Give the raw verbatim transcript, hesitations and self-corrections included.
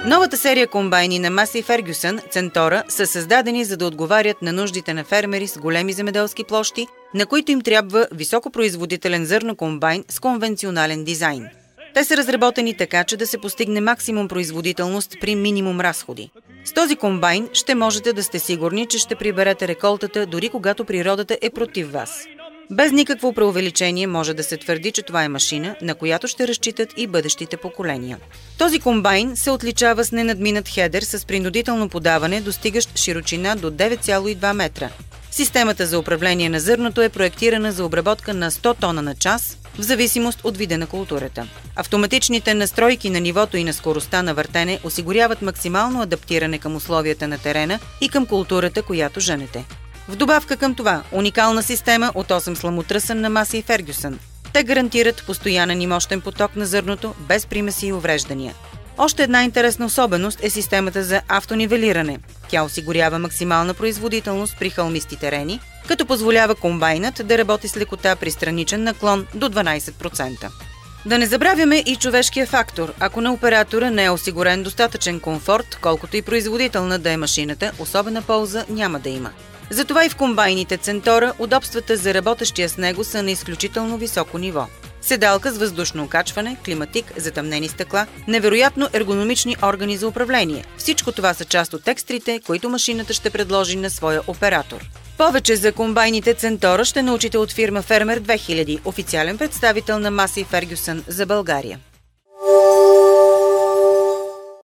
Новата серия комбайни на Масей Фергюсън Центора са създадени за да отговарят на нуждите на фермери с големи земеделски площи, на които им трябва високопроизводителен зърнокомбайн с конвенционален дизайн. Те са разработени така, че да се постигне максимум производителност при минимум разходи. С този комбайн ще можете да сте сигурни, че ще приберете реколтата дори когато природата е против вас. Без никакво преувеличение може да се твърди, че това е машина, на която ще разчитат и бъдещите поколения. Този комбайн се отличава с ненадминат хедер с принудително подаване, достигащ широчина до девет цяло и две метра. Системата за управление на зърното е проектирана за обработка на сто тона на час, в зависимост от вида на културата. Автоматичните настройки на нивото и на скоростта на въртене осигуряват максимално адаптиране към условията на терена и към културата, която женете. В добавка към това, уникална система от осем сламотръсън на Масей Фергюсън. Те гарантират постоянен и мощен поток на зърното, без примеси и увреждания. Още една интересна особеност е системата за автонивелиране. Тя осигурява максимална производителност при хълмисти терени, като позволява комбайнът да работи с лекота при страничен наклон до дванадесет процента. Да не забравяме и човешкия фактор. Ако на оператора не е осигурен достатъчен комфорт, колкото и производителна да е машината, особена полза няма да има. Затова и в комбайните Центора удобствата за работещия с него са на изключително високо ниво. Седалка с въздушно окачване, климатик, затъмнени стъкла, невероятно ергономични органи за управление. Всичко това са част от екстрите, които машината ще предложи на своя оператор. Повече за комбайните Центора ще научите от фирма Фермер две хиляди, официален представител на Масей Фергюсън за България.